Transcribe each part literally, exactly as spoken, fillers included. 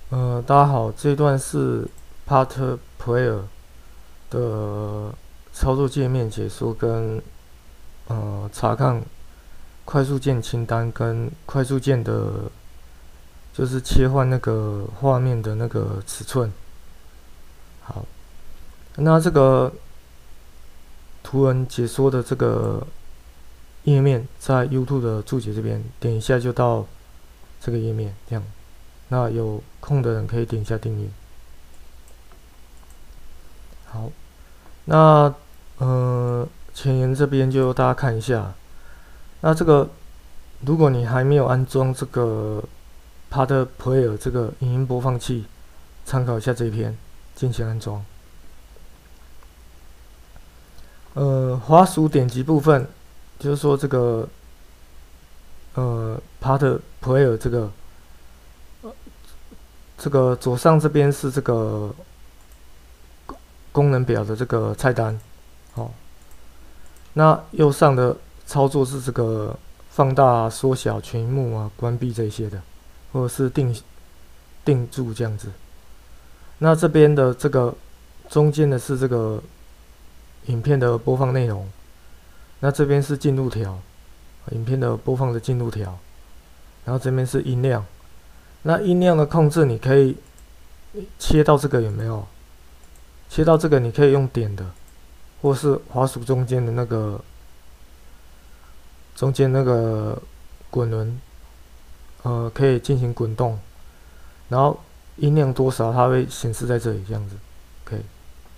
呃，大家好，这一段是 Part Player 的操作界面解说跟呃查看快速键清单跟快速键的，就是切换那个画面的那个尺寸。好，那这个图文解说的这个页面在 YouTube 的注解这边点一下就到这个页面，这样。那有空的人可以点一下订阅。好，那呃前言这边就大家看一下。那这个如果你还没有安装这个 Part Player 这个影音播放器，参考一下这一篇，进行安装。呃，滑鼠点击部分，就是说这个呃 Part Player 这个这个左上这边是这个功能表的这个菜单，好，那右上的操作是这个放大、缩小、全萤幕啊、关闭这些的，或者是定定住这样子。那这边的这个中间的是这个影片的播放内容，那这边是进度条，影片的播放的进度条，然后这边是音量。那音量的控制你可以切到这个有没有？切到这个你可以用点的，或是滑鼠中间的那个中间那个滚轮，呃，可以进行滚动，然后音量多少它会显示在这里这样子，可以。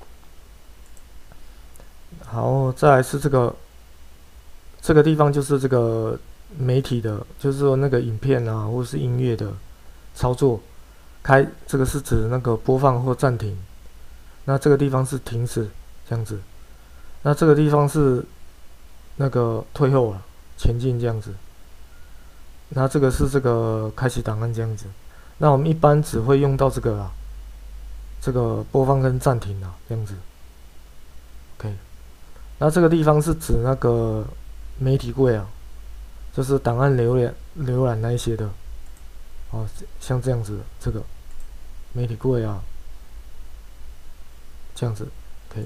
好，再来是这个这个地方就是这个媒体的，就是说那个影片啊或是音乐的操作，开这个是指那个播放或暂停，那这个地方是停止这样子，那这个地方是那个退后了，前进这样子，那这个是这个开启档案这样子，那我们一般只会用到这个啦，这个播放跟暂停啦这样子 ，OK， 那这个地方是指那个媒体柜啊，就是档案浏览浏览那一些的，哦，像这样子这个媒体柜啊，这样子可以，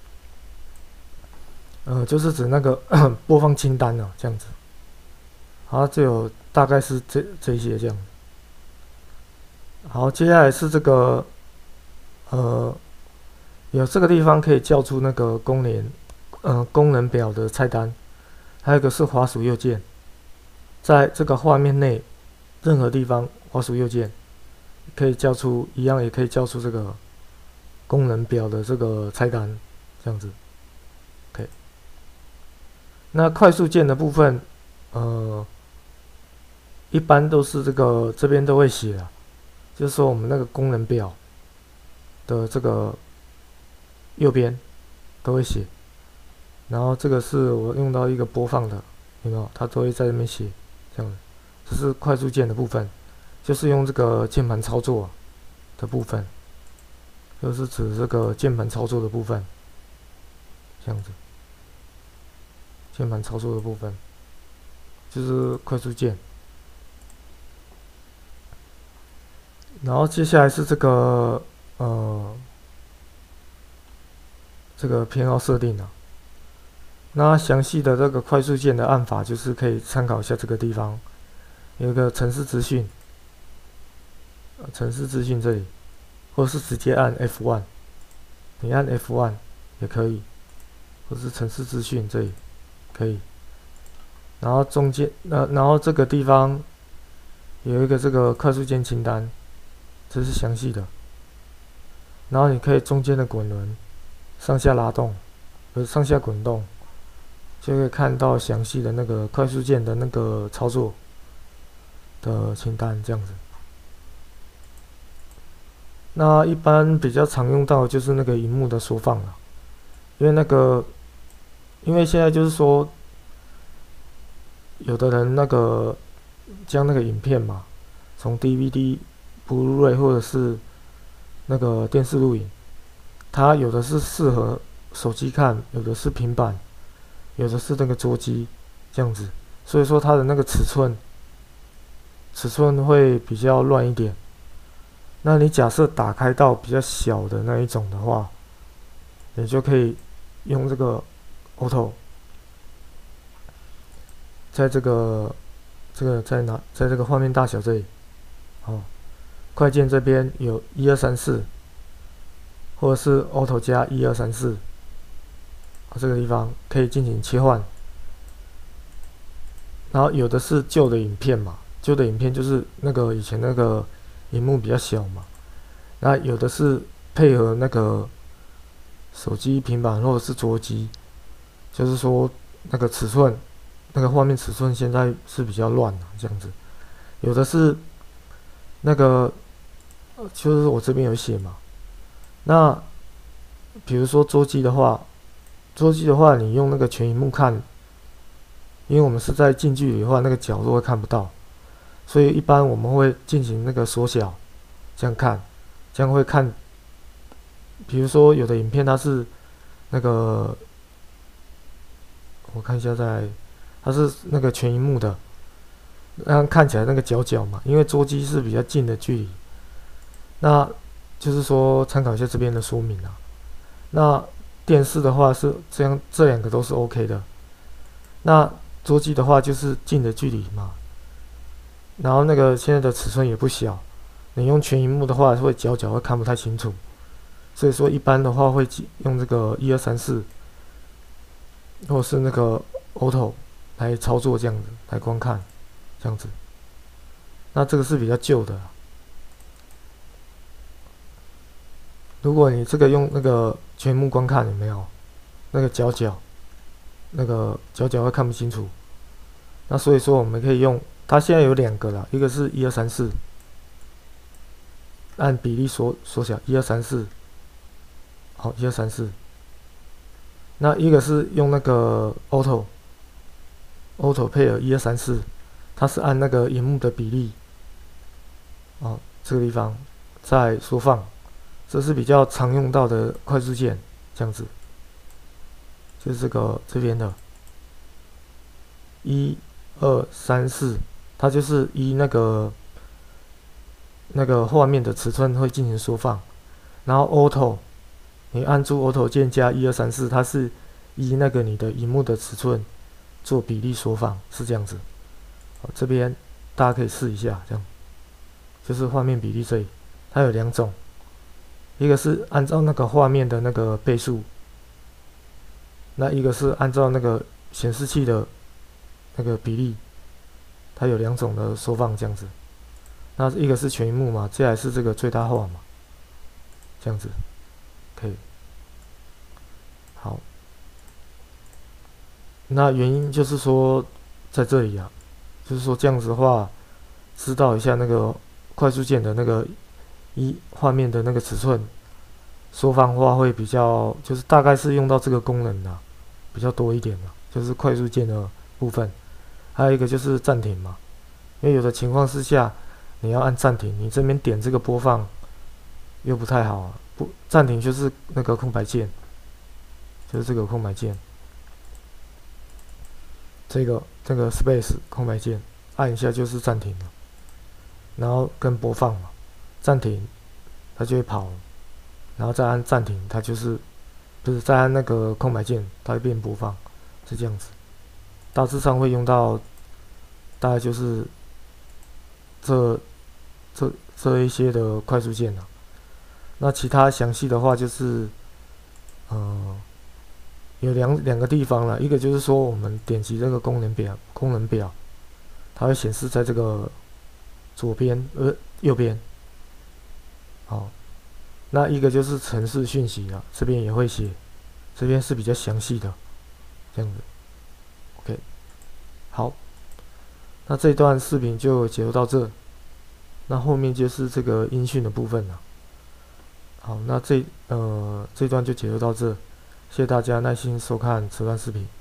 呃，就是指那个播放清单啊，这样子。好，这有大概是这这一些这样。好，接下来是这个，呃，有这个地方可以叫出那个功能，呃，功能表的菜单，还有一个是滑鼠右键，在这个画面内任何地方滑鼠右键可以叫出一样，也可以叫出这个功能表的这个菜单，这样子。OK， 那快速键的部分，呃。一般都是这个这边都会写啊，就是说我们那个功能表的这个右边都会写，然后这个是我用到一个播放的，有没有？它都会在这边写，这样子。这是快速键的部分，就是用这个键盘操作的部分，就是指这个键盘操作的部分，这样子。键盘操作的部分就是快速键。然后接下来是这个呃这个偏好设定啊，那详细的这个快速键的按法就是可以参考一下这个地方，有一个程式资讯，程式资讯这里，或是直接按 F 一， 你按 F 一 也可以，或是程式资讯这里可以，然后中间呃然后这个地方有一个这个快速键清单。这是详细的，然后你可以中间的滚轮上下拉动，呃上下滚动，就可以看到详细的那个快速键的那个操作的清单这样子。那一般比较常用到就是那个萤幕的缩放了，因为那个因为现在就是说，有的人那个将那个影片嘛，从 D V D。Blu-ray 或者是那个电视录影，它有的是适合手机看，有的是平板，有的是那个桌机这样子，所以说它的那个尺寸尺寸会比较乱一点。 那你假设打开到比较小的那一种的话，你就可以用这个 Auto， 在这个这个在哪，在这个画面大小这里，哦，快键这边有一二三四，或者是 Auto 加一二三四，这个地方可以进行切换。然后有的是旧的影片嘛，旧的影片就是那个以前那个萤幕比较小嘛，那有的是配合那个手机、平板或者是桌机，就是说那个尺寸，那个画面尺寸现在是比较乱的这样子。有的是那个，就是我这边有写嘛。那比如说桌机的话，桌机的话，你用那个全萤幕看，因为我们是在近距离的话，那个角度会看不到，所以一般我们会进行那个缩小，这样看，这样会看。比如说有的影片它是那个，我看一下在，它是那个全萤幕的，那样看起来那个角角嘛，因为桌机是比较近的距离，那就是说参考一下这边的说明啊。那电视的话是这样，这两个都是 OK 的。那桌机的话就是近的距离嘛，然后那个现在的尺寸也不小，你用全萤幕的话会角角会看不太清楚，所以说一般的话会用这个一二三四，或是那个 Auto 来操作，这样子来观看，这样子。那这个是比较旧的。如果你这个用那个全幕观看，有没有那个角角，那个角角会看不清楚？那所以说我们可以用，它现在有两个啦，一个是一二三四，按比例缩缩小一二三四，好一二三四。那一个是用那个 Auto Auto 配合一二三四，它是按那个萤幕的比例，哦这个地方再缩放。这是比较常用到的快速键，这样子，就是这个这边的，一、二、三、四，它就是依那个那个画面的尺寸会进行缩放，然后 Auto， 你按住 Auto 键加一二三四，它是依那个你的萤幕的尺寸做比例缩放，是这样子。好，这边大家可以试一下，这样，就是画面比例这里，它有两种。一个是按照那个画面的那个倍数，那一个是按照那个显示器的那个比例，它有两种的缩放这样子。那一个是全萤幕嘛，接下来是这个最大化嘛，这样子，可以。好，那原因就是说在这里啊，就是说这样子的话，知道一下那个快速键的那个。一画面的那个尺寸缩放化会比较，就是大概是用到这个功能的比较多一点的，就是快速键的部分。还有一个就是暂停嘛，因为有的情况之下你要按暂停，你这边点这个播放又不太好啊。不，暂停就是那个空白键，就是这个空白键，这个这个 space 空白键按一下就是暂停了，然后跟播放嘛。暂停，它就会跑，然后再按暂停，它就是不是再按那个空白键，它会变播放，是这样子。大致上会用到，大概就是这这这一些的快速键啊。那其他详细的话就是，呃，有两两个地方了，一个就是说我们点击这个功能表，功能表，它会显示在这个左边呃右边。好，那一个就是程式讯息啊，这边也会写，这边是比较详细的，这样子。OK， 好，那这一段视频就解说到这，那后面就是这个音讯的部分了。好，那这呃这段就解说到这，谢谢大家耐心收看这段视频。